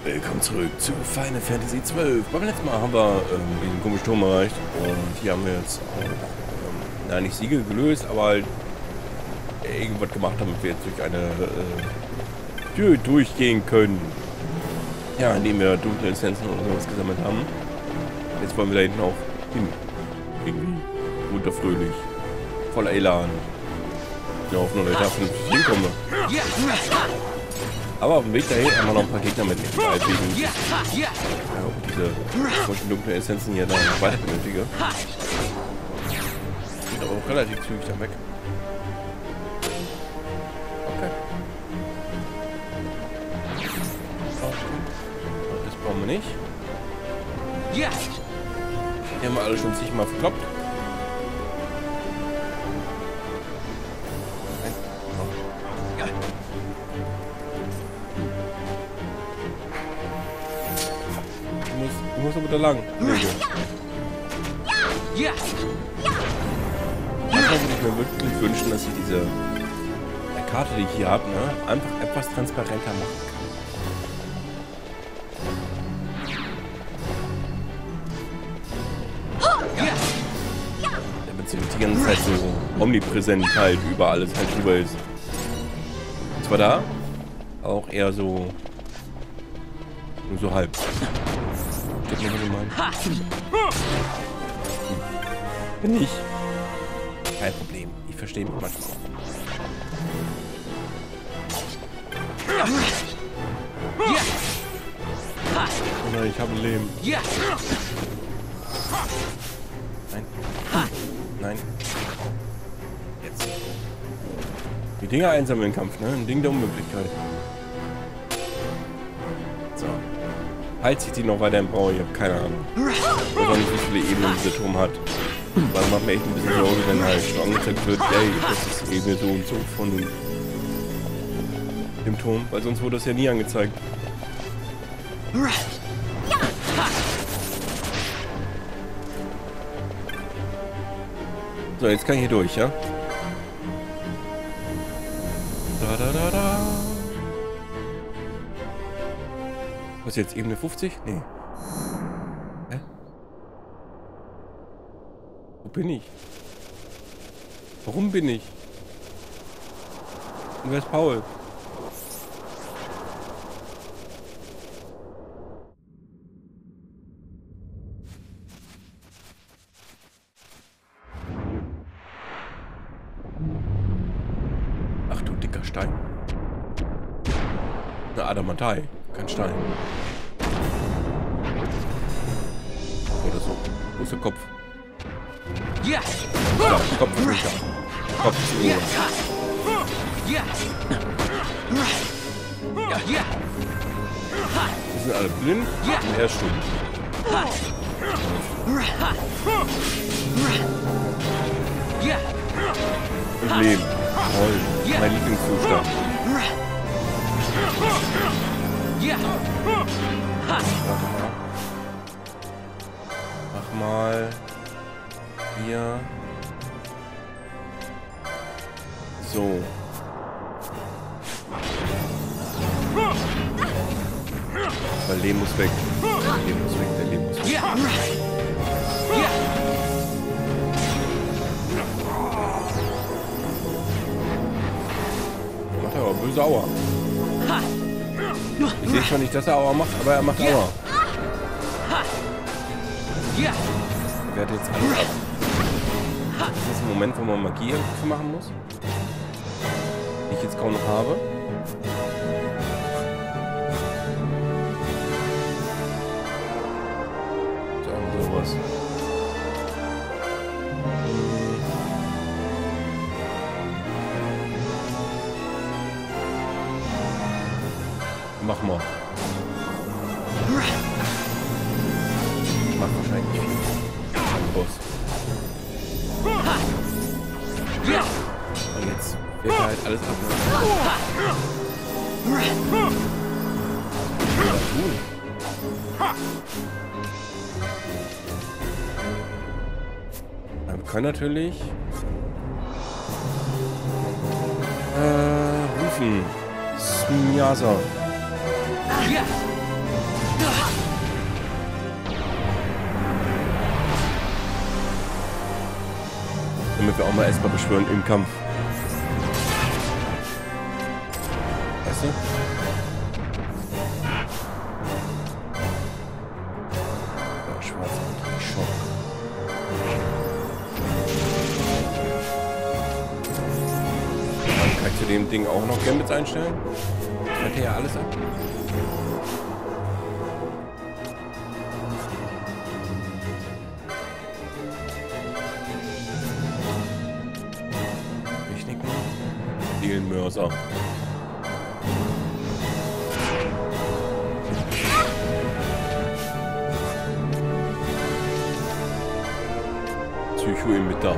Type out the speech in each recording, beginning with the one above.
Willkommen zurück zu Final Fantasy XII. Beim letzten Mal haben wir diesen komischen Turm erreicht und hier haben wir jetzt auch, nicht Siegel gelöst, aber halt irgendwas gemacht, damit wir jetzt durch eine Tür durchgehen können. Ja, indem wir dunkle Essenzen oder sowas gesammelt haben. Jetzt wollen wir da hinten auch hin. Irgendwie munter fröhlich, voller Elan. Ja, auf nur da hinkomme. Aber auf dem Weg dahin haben wir noch ein paar Gegner mitnehmen, weil wegen diese komischen dunklen Essenzen hier dann weiter benötige. Geht aber auch relativ zügig dann weg. Okay. Das brauchen wir nicht. Die haben wir alle schon zigmal verkloppt. Du musst aber da lang. Manchmal würde ich mir wirklich wünschen, dass ich diese Karte, die ich hier habe, einfach etwas transparenter machen kann. Damit sie die ganze Zeit so omnipräsent halt über alles halt drüber ist. Und zwar da, auch eher so nur so halb. Bin ich. Kein Problem. Ich verstehe mich manchmal auch. Oh nein, ich habe ein Leben. Nein. Nein. Jetzt. Die Dinger einsammeln im Kampf, ne? Ein Ding der Unmöglichkeit. So. Falls ich die noch weiterhin brauche, ich habe keine Ahnung. Ich weiß auch nicht, wie viele Ebenen dieser Turm hat. Weil man macht mir echt ein bisschen Sorge, wenn halt schon angezeigt wird, ey, das ist Ebene so und so von dem Turm. Weil sonst wurde das ja nie angezeigt. So, jetzt kann ich hier durch, ja? Da, da, da, da. Was ist jetzt, Ebene 50? Nee. Hä? Wo bin ich? Warum bin ich? Und wer ist Paul? Ach du dicker Stein. Eine Adamantei, kein Stein. Oder so. Wo ist der Kopf? Ja, Kopf ist nicht da. Kopf ist oben. Die sind alle blind und er ist stumm. Und leben. Toll. Mein Lieblingszustand. Mach mal hier so. Weil Leben muss weg. Leben muss weg, der Leben muss weg. Macht er aber böse Aua. Ich sehe zwar nicht, dass er Aua macht, aber er macht Aua. Wer hat jetzt alles ab? Das ist ein Moment, wo man Magie irgendwie machen muss. Die ich jetzt kaum noch habe. So, sowas. Mach mal. Ich mach wahrscheinlich nicht viel. Boss. Und jetzt wird halt alles ab. Wir können natürlich rufen. Smjasa. wollten wir auch mal erstmal beschwören im Kampf. Weißt du? Ja, schwarzer Schock. Dann kann ich zu dem Ding auch noch Gambits einstellen. Das hat ja alles ab. Mörser. Psycho-Emitter.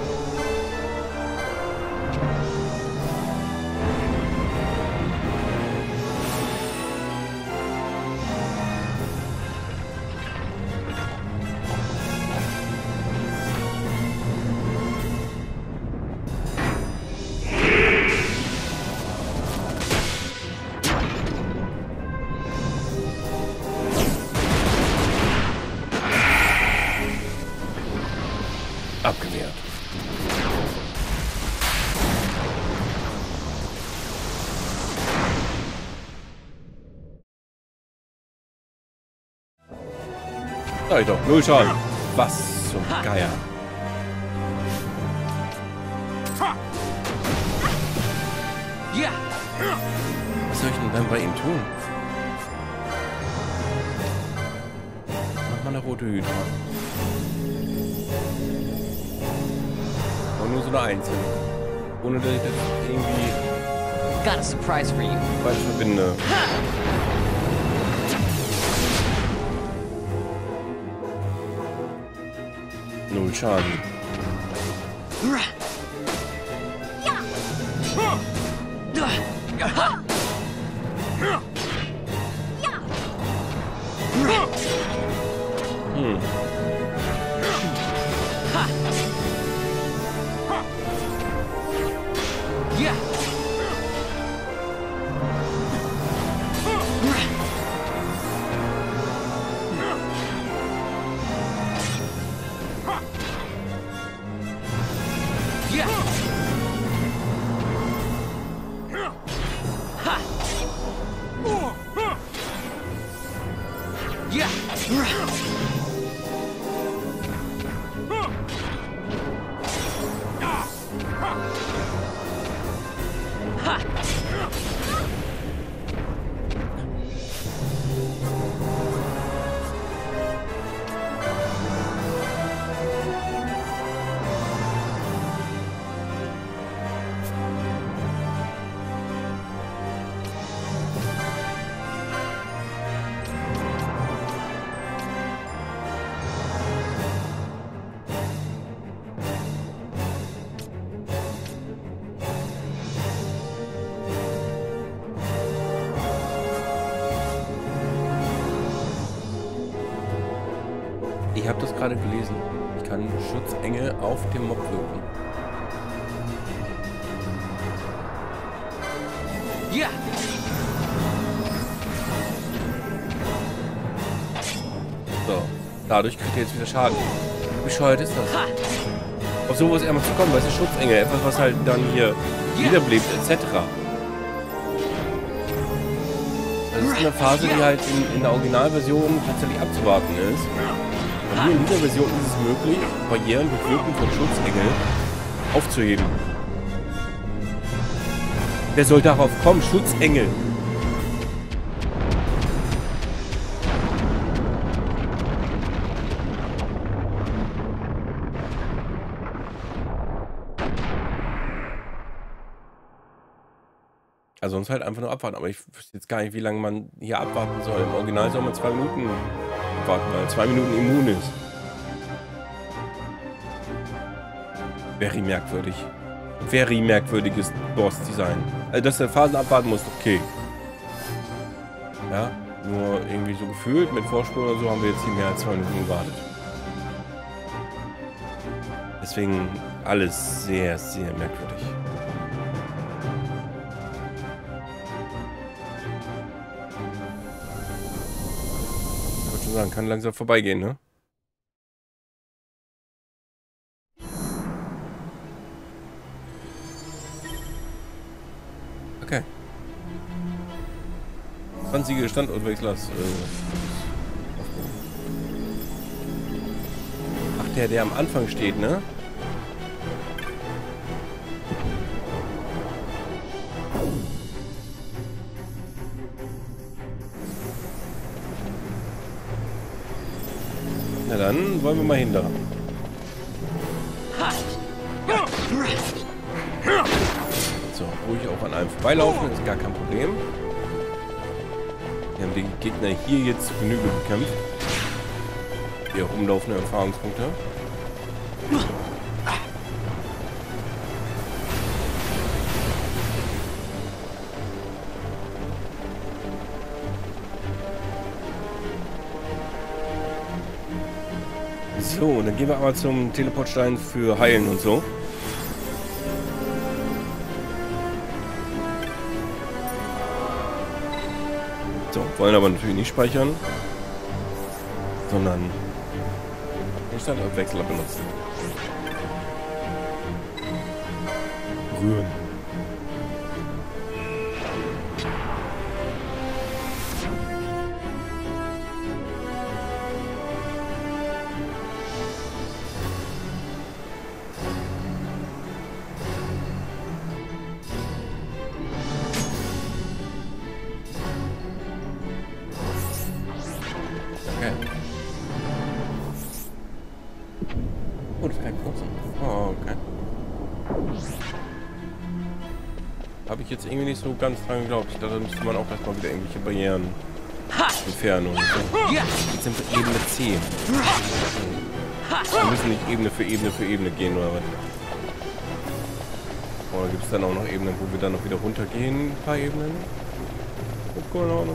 Abgewehrt. Sag ich doch, 0 Schaden. Was zum Geier. Was soll ich denn dann bei ihm tun? Mach mal eine rote Hüte. Nur so eine einzelne. Ohne dass ich das irgendwie Got a surprise for you. falsch verbinde. Null Schaden. Ich habe das gerade gelesen. Ich kann Schutzengel auf dem Mob wirken. Ja. So, dadurch kriegt er jetzt wieder Schaden. Wie bescheuert ist das? Auf sowas einmal zu kommen, weißt du, Schutzengel, etwas, was halt dann hier wiederbelebt, etc. Das ist eine Phase, die halt in der Originalversion tatsächlich abzuwarten ist. Und hier in dieser Version ist es möglich, Barrieren durch Wirken von Schutzengel aufzuheben. Wer soll darauf kommen? Schutzengel! Also sonst halt einfach nur abwarten. Aber ich wüsste jetzt gar nicht, wie lange man hier abwarten soll. Im Original soll man 2 Minuten abwarten, weil 2 Minuten immun ist. Very merkwürdig. Very merkwürdiges Boss-Design. Also, dass der Phasen abwarten muss, okay. Ja, nur irgendwie so gefühlt, mit Vorsprung oder so, haben wir jetzt hier mehr als 2 Minuten gewartet. Deswegen alles sehr, sehr merkwürdig. Ich wollte schon sagen, kann langsam vorbeigehen, ne? 20 Standortwechsel hast. Ach, der am Anfang steht, ne? Na dann wollen wir mal hin da. So, ruhig auch an einem vorbeilaufen, ist gar kein Problem. Wir haben die Gegner hier jetzt zu Genüge gekämpft. Hier rumlaufende Erfahrungspunkte. So, dann gehen wir aber zum Teleportstein für Heilen und so. So, wollen aber natürlich nicht speichern, sondern den Standortwechsel benutzen. Rühren. Okay. Oh, das kann ich nutzen. Oh, okay. Habe ich jetzt irgendwie nicht so ganz dran geglaubt. Ich dachte, da müsste man auch erstmal wieder irgendwelche Barrieren entfernen und so. Jetzt sind wir Ebene 10. Wir müssen nicht Ebene für Ebene für Ebene gehen, oder was? Oder gibt es dann auch noch Ebenen, wo wir dann noch wieder runtergehen? Ein paar Ebenen? Oh, keine Ahnung.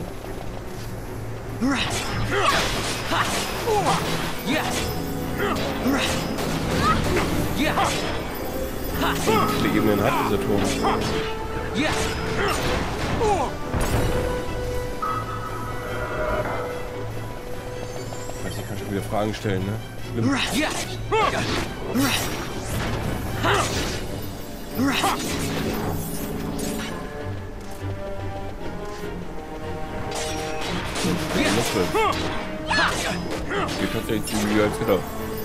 Wie viele Ebenen hat dieser Turm? Ich kann schon wieder Fragen stellen, ne? Schlimm. Geht tatsächlich zügiger als gedacht.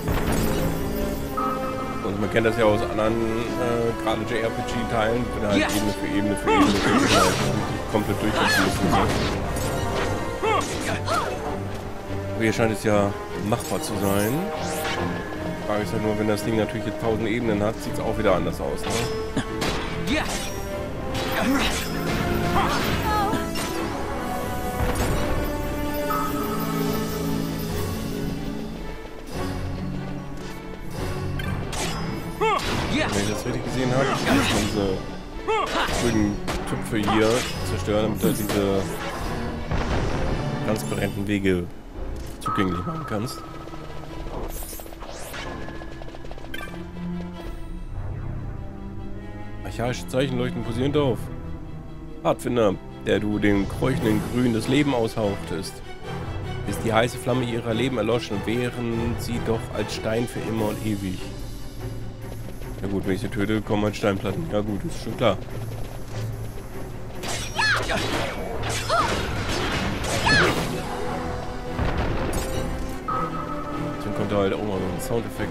Und man kennt das ja aus anderen, gerade JRPG-Teilen, wenn halt Ebene für Ebene für Ebene für Ebene halt komplett durchgeführt sind. Aber hier scheint es ja machbar zu sein. Die Frage ist ja nur, wenn das Ding natürlich jetzt 1000 Ebenen hat, sieht es auch wieder anders aus, ne? Wenn ich das richtig gesehen habe, muss man diese grünen Tüpfe hier zerstören, damit du diese transparenten Wege zugänglich machen kannst. Archaische Zeichen leuchten posierend auf. Pfadfinder, der du dem keuchenden Grün das Leben aushauchtest. Ist die heiße Flamme ihrer Leben erloschen, wären sie doch als Stein für immer und ewig. Ja gut, wenn ich sie töte, kommen halt Steinplatten. Ja gut, ist schon klar. Dann kommt da halt auch mal so ein Soundeffekt.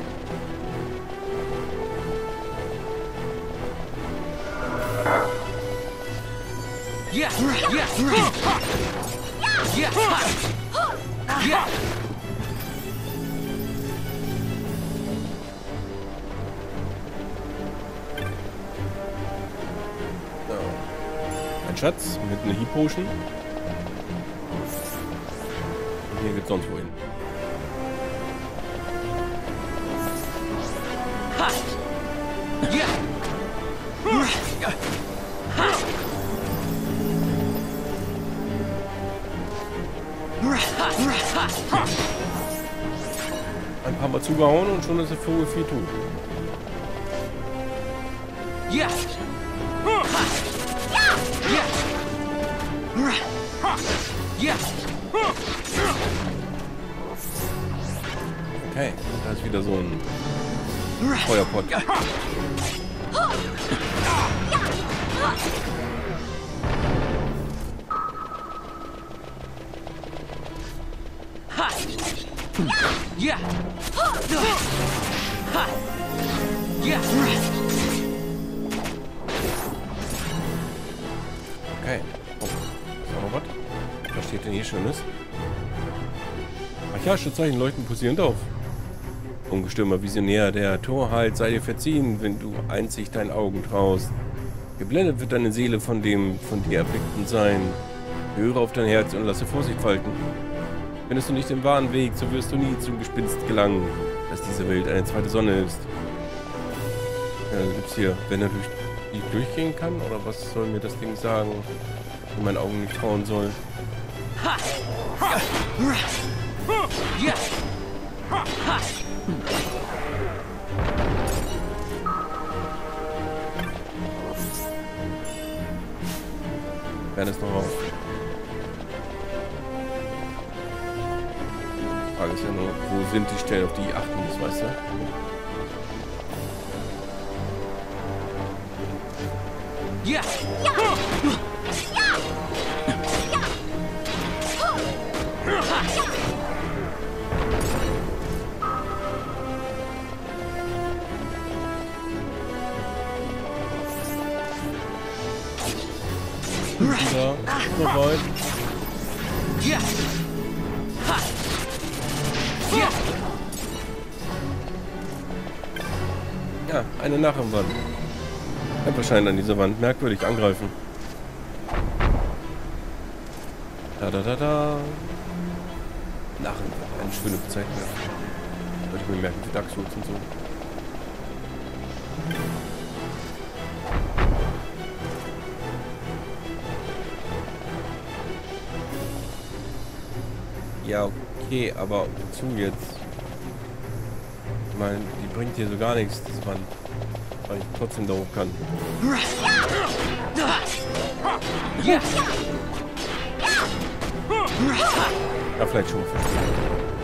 Ein Schatz mit einer Heat Potion. Und hier geht's sonst wohin. Ein paar Mal zugehauen und schon ist der Vogel viel tot. Okay, da ist wieder so ein Feuerpott. Ja. Ja. Okay. Oh, ist auch noch was? Was steht denn hier Schönes? Ach ja, Schutzzeichen leuchten posierend auf. Ungestürmer Visionär, der Torheit sei dir verziehen, wenn du einzig deinen Augen traust. Geblendet wird deine Seele von dem von dir erblickten Sein. Höre auf dein Herz und lasse Vorsicht walten. Findest du nicht den wahren Weg, so wirst du nie zum Gespinst gelangen, dass diese Welt eine zweite Sonne ist. Ja, also gibt's hier, wenn er durch die durchgehen kann, oder was soll mir das Ding sagen, wenn meinen Augen nicht trauen soll? Ja. Werden es noch auf. Die Frage ist ja nur, wo sind die Stellen, auf die ich achten muss, weißt du? Ja. Ja, soweit. Ja. Ja. Ja, eine Nachwand. Einfach scheint an dieser Wand merkwürdig angreifen. Da. Nachwand, eine schöne Bezeichnung. Sollte ich mir merken für Dark Souls und so. Ja, okay, aber wozu jetzt? Ich meine, die bringt hier so gar nichts, das Wand. Weil ich trotzdem da hoch kann. Ja. Ja, vielleicht schon verstehen.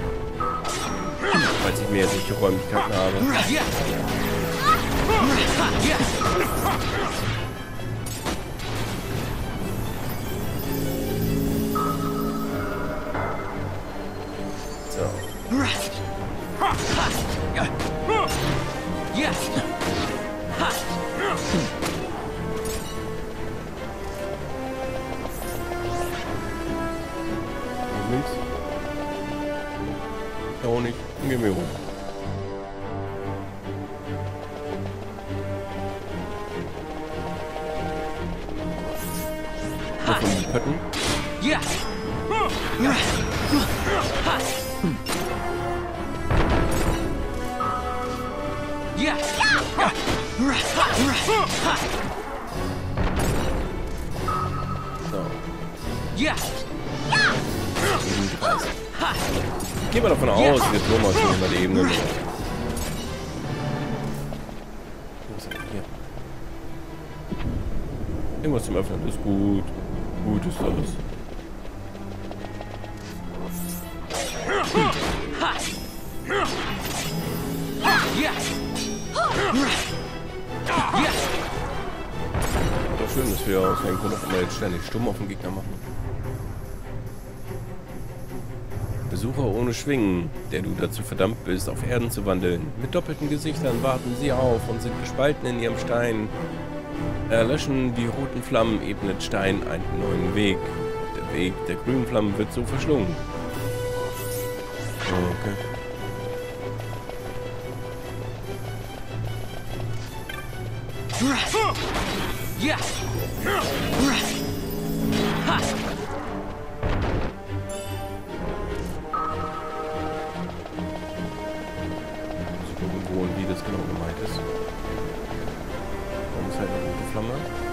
Falls ich mehr solche Räumlichkeiten habe. Ja. Ja. Ja. Links. Ja, auch nicht. Geh mir rum. Von den Pötten. Ja. Ja. So. Ja. Gehen wir davon aus, wir tun mal schon mal die Ebene. Wo ist er denn hier? Irgendwas zum Öffnen ist gut. Gut ist das. Ja. Ja. Doch schön, dass wir aus einem Grund auch immer jetzt ständig stumm auf den Gegner machen. Besucher ohne Schwingen, der du dazu verdammt bist, auf Erden zu wandeln. Mit doppelten Gesichtern warten sie auf und sind gespalten in ihrem Stein. Erlöschen die roten Flammen, ebnet Stein einen neuen Weg. Der Weg der grünen Flammen wird so verschlungen. Oh, okay. Ja. Wo und wie das genau gemeint ist. Warum ist halt eine rote Flamme?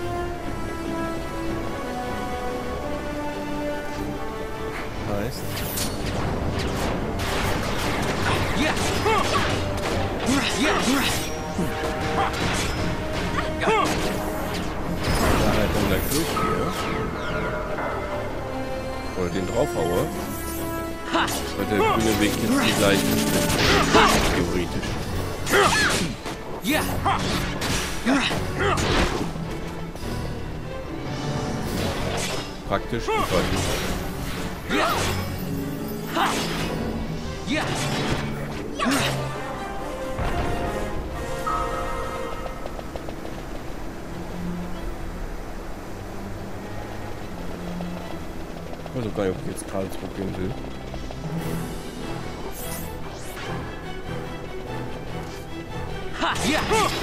Heißt. Ja. Da halt dann gleich durchgehe. Oder den draufhaue. Wird der grüne Weg jetzt die gleiche. Theoretisch. Ja. Praktisch, ich weiß nicht. Ja. Yeah. Ich weiß auch gar nicht, ob ich jetzt gerade zurückgehen will. Ha, yeah.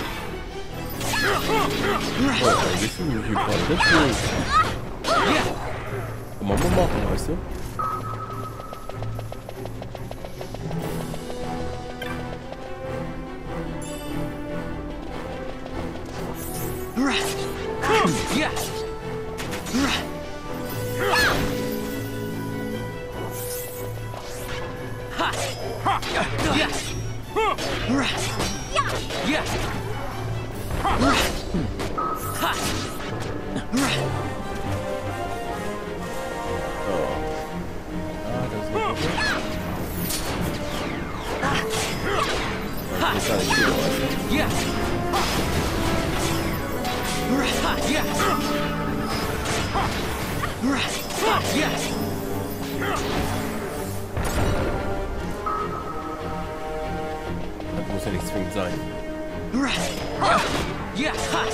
Oh, eigentlich fühle ich mich hier gerade nicht cool. Yeah. Kann man mal machen, weißt du? Yeah. Ha. Yeah. Yeah. Ha. Ah, das ist eine Gruppe. Das ist gar nicht so, weißt du? Yeah. Ha. Yeah. Ha. Yeah. Das muss ja nicht zwingend sein. Yeah. Ha.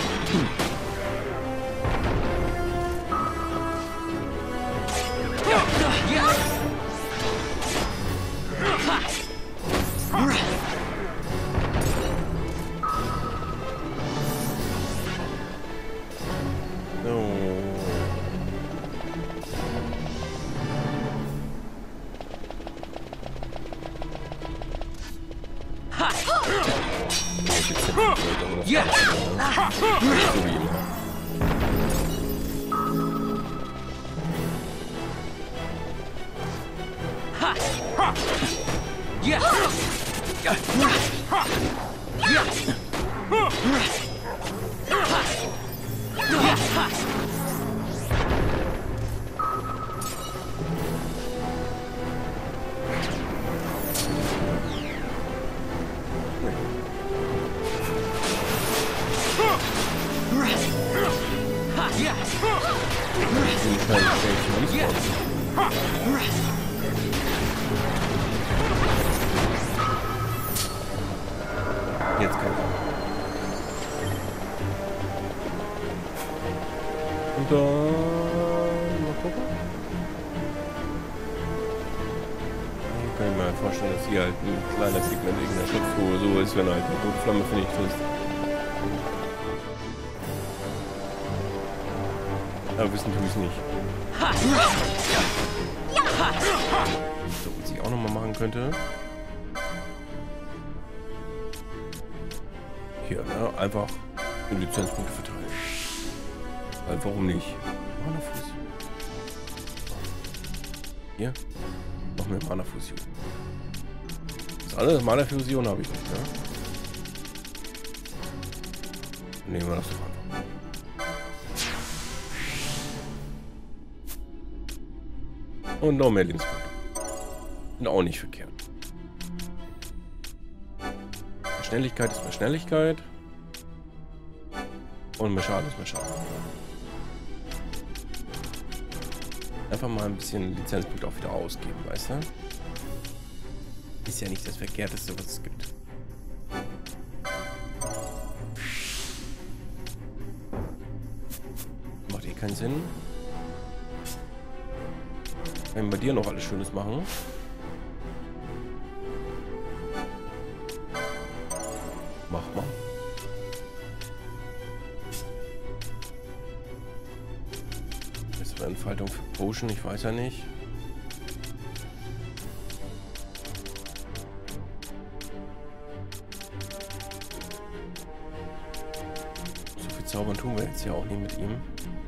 Yeah. Ha. No. Ha. Ja, Yeah. so wie immer. Ha. Yeah. Yeah. Yeah. Ha. Ha. Yeah. Die kleinen Fähigkeiten, die Yeah. jetzt kommt. Und dann mal gucken. Ich kann mir vorstellen, dass hier halt ein kleiner Pigment irgendeiner Schutzruhe so ist, wenn halt eine rote Flamme vernichtet ist. Aber wissen tue ich es nicht. Ha. So, was ich auch nochmal machen könnte. Hier, ne? Einfach in Lizenzpunkte verteilen. Weil warum nicht? Mana-Fuß. Hier. Noch mehr Mana-Fusion. Das alles Mana-Fusion habe ich nicht, ne? Nehmen wir das doch einfach. Und noch mehr Lebenspunkte. Sind auch nicht verkehrt. Schnelligkeit ist mehr Schnelligkeit. Und mehr Schaden ist mehr Schaden. Einfach mal ein bisschen Lizenzpunkte auch wieder ausgeben, weißt du? Ist ja nicht das Verkehrteste, was es gibt. Macht eh keinen Sinn. Wenn wir bei dir noch alles Schönes machen. Mach mal. Das wäre Entfaltung für Potion, ich weiß ja nicht. So viel zaubern tun wir jetzt ja auch nicht mit ihm.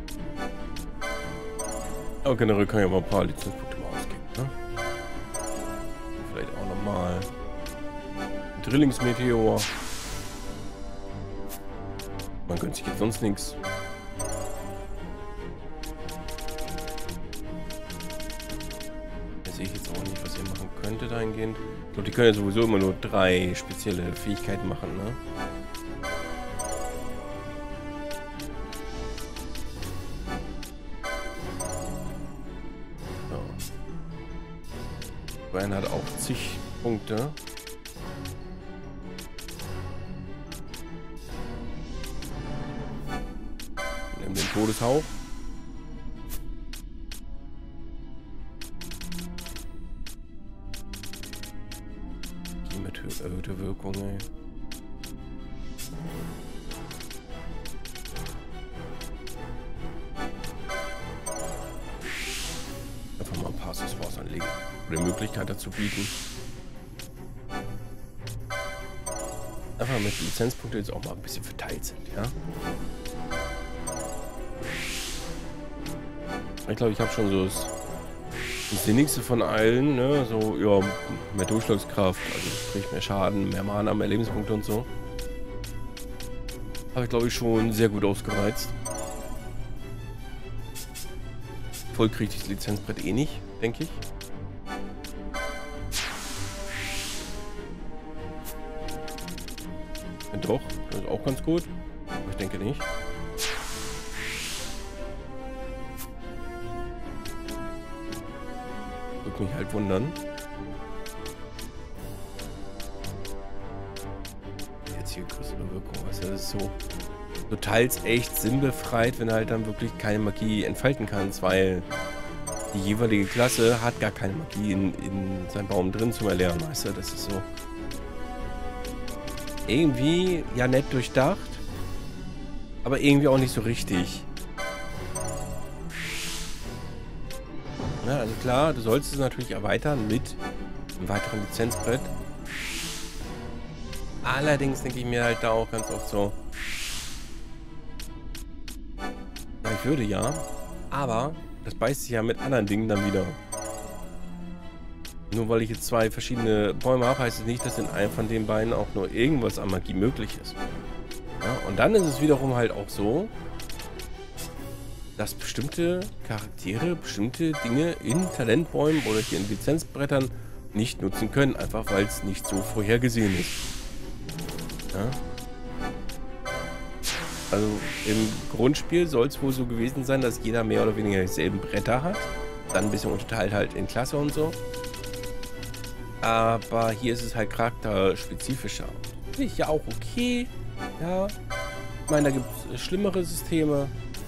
Aber generell kann ich ja mal ein paar Lizenzpunkte mal ausgeben, ne? Vielleicht auch nochmal Drillingsmeteor. Man gönnt sich jetzt sonst nichts. Da sehe ich jetzt auch nicht, was ihr machen könnte dahingehend. Ich glaube, die können ja sowieso immer nur 3 spezielle Fähigkeiten machen, ne? Brian hat auch zig Punkte. Nimm den Todeshauch. Die mit erhöhter Wirkung, ey. Einfach mal ein paar Accessoires anlegen. Oder die Möglichkeit dazu bieten. Einfach mit Lizenzpunkten jetzt auch mal ein bisschen verteilt sind, ja. Ich glaube, ich habe schon so das Sinnigste von allen, ne? So, ja, mehr Durchschlagskraft, also sprich mehr Schaden, mehr Mana, mehr Lebenspunkte und so. Habe ich, glaube ich, schon sehr gut ausgereizt. Voll kriege ich das Lizenzbrett eh nicht, denke ich. Ja, doch, das ist auch ganz gut. Aber ich denke nicht. Würde mich halt wundern. Jetzt hier größere Wirkung, was ja, das ist so teils echt sinnbefreit, wenn du halt dann wirklich keine Magie entfalten kannst, weil die jeweilige Klasse hat gar keine Magie in seinem Baum drin zum Erlernen, weißt du, das ist so irgendwie ja nett durchdacht, aber irgendwie auch nicht so richtig. Ja, also klar, du sollst es natürlich erweitern mit einem weiteren Lizenzbrett. Allerdings denke ich mir halt da auch ganz oft so, ja, ich würde ja, aber das beißt sich ja mit anderen Dingen dann wieder. Nur weil ich jetzt zwei verschiedene Bäume habe, heißt es nicht, dass in einem von den beiden auch nur irgendwas an Magie möglich ist. Ja, und dann ist es wiederum halt auch so, dass bestimmte Charaktere, bestimmte Dinge in Talentbäumen oder hier in Lizenzbrettern nicht nutzen können, einfach weil es nicht so vorhergesehen ist. Ja? Also im Grundspiel soll es wohl so gewesen sein, dass jeder mehr oder weniger dieselben Bretter hat. Dann ein bisschen unterteilt halt in Klasse und so. Aber hier ist es halt charakterspezifischer. Finde ich ja auch okay. Ja. Ich meine, da gibt es schlimmere Systeme.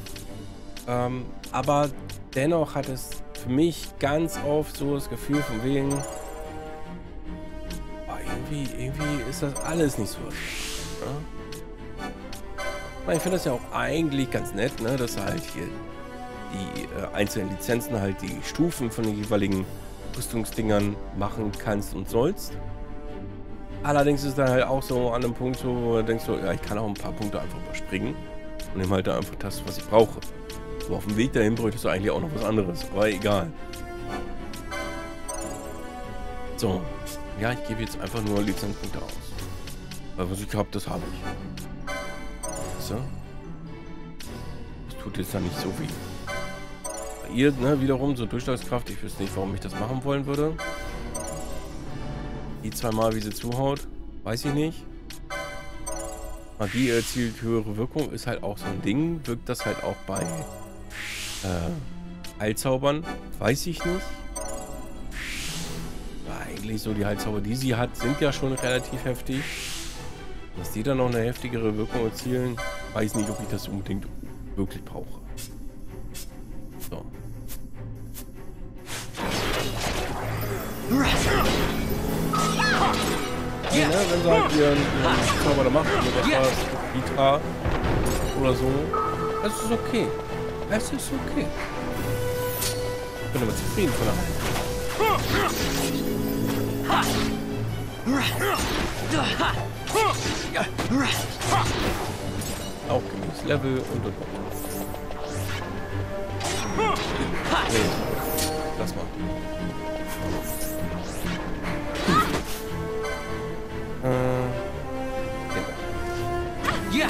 Aber dennoch hat es für mich ganz oft so das Gefühl von wegen, boah, irgendwie ist das alles nicht so. Ja? Ich finde das ja auch eigentlich ganz nett, ne, dass du halt hier die einzelnen Lizenzen halt die Stufen von den jeweiligen Rüstungsdingern machen kannst und sollst. Allerdings ist es dann halt auch so an einem Punkt, so, wo du denkst so, ja, ich kann auch ein paar Punkte einfach überspringen und nehme halt da einfach das, was ich brauche. So, auf dem Weg dahin bräuchtest du eigentlich auch noch was anderes, aber egal. So, ja, ich gebe jetzt einfach nur Lizenzpunkte aus. Weil was ich habe, das habe ich. So. Das tut jetzt dann nicht so weh. Bei ihr, ne, wiederum so Durchschlagskraft, ich wüsste nicht, warum ich das machen wollen würde. Die zweimal, wie sie zuhaut, weiß ich nicht. Magie erzielt höhere Wirkung, ist halt auch so ein Ding. Wirkt das halt auch bei Heilzaubern? Weiß ich nicht. Aber eigentlich so die Heilzauber, die sie hat, sind ja schon relativ heftig. Dass die dann noch eine heftigere Wirkung erzielen, weiß nicht, ob ich das unbedingt wirklich brauche. So. Ja, ne, wenn sie halt ihren Zauber da macht, mit etwas Vitra oder so, das ist okay. Es ist okay. Ich bin aber zufrieden von der auch gemäß Level und. Nee, lass mal. Ja.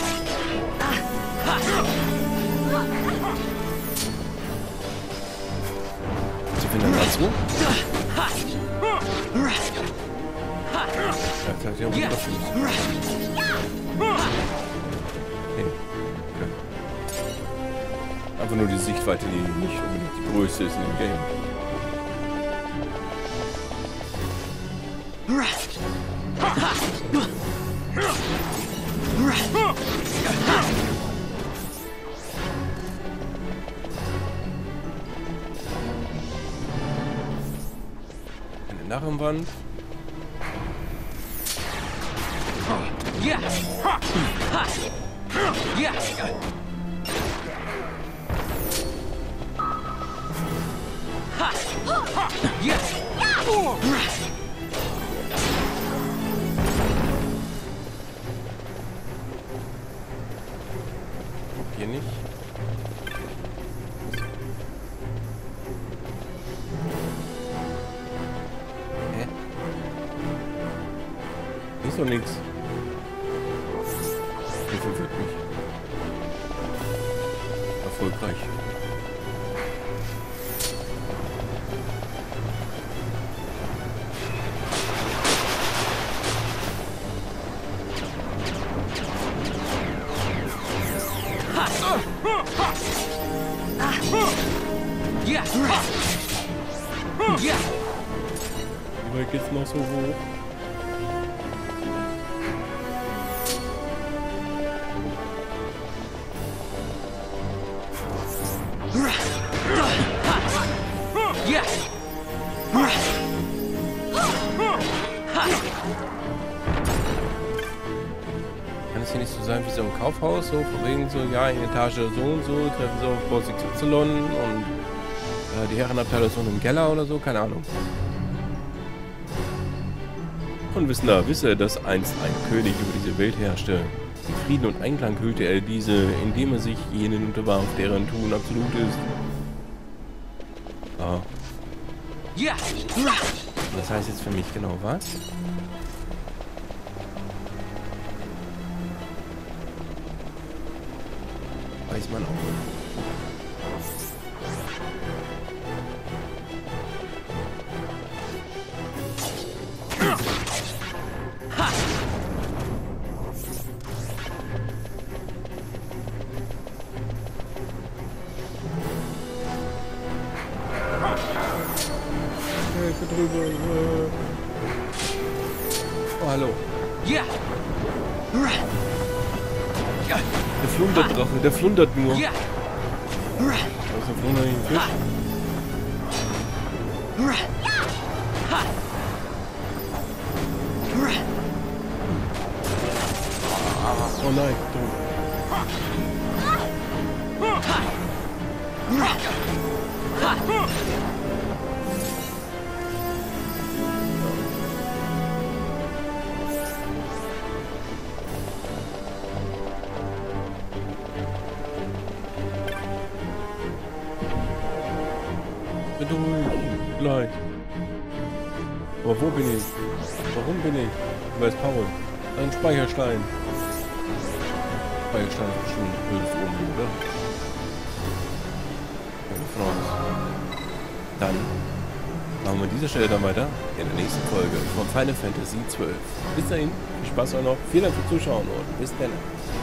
Sie finden dazu? Ja, okay. Einfach nur die Sichtweite, die nicht unbedingt die größte ist in dem Game. Eine Narrenwand. Yeah. Yeah. Yeah. Hier nicht. Hä? Ist doch nichts. Das verwirrt mich. Erfolgreich. Yeah. Yeah. Wie weit geht's noch so hoch? Yeah. Kann es hier nicht so sein wie so ein Kaufhaus, so von wegen so, ja, in Etage so und so, treffen so auf Boss XY und die Herrenabteilung ist noch im Keller oder so, keine Ahnung. Unwissender wisse, dass einst ein König über diese Welt herrschte. In Frieden und Einklang hüllte er diese, indem er sich jenen unterwarf, deren Tun absolut ist. Ah. Yeah. Das heißt jetzt für mich genau was? Weiß man auch nicht. Drüber. Oh, hallo. Yeah. Der Flunderdrache, der flundert nur. Yeah. Was ist der Flunder hier? Fisch? Oh nein, gleich. Aber wo bin ich? Warum bin ich? Wer ist Paul? Ein Speicherstein. Speicherstein ist bestimmt böses oben, oder? Dann machen wir an dieser Stelle dann weiter in der nächsten Folge von Final Fantasy XII. Bis dahin, viel Spaß auch noch, vielen Dank fürs Zuschauen und bis dann.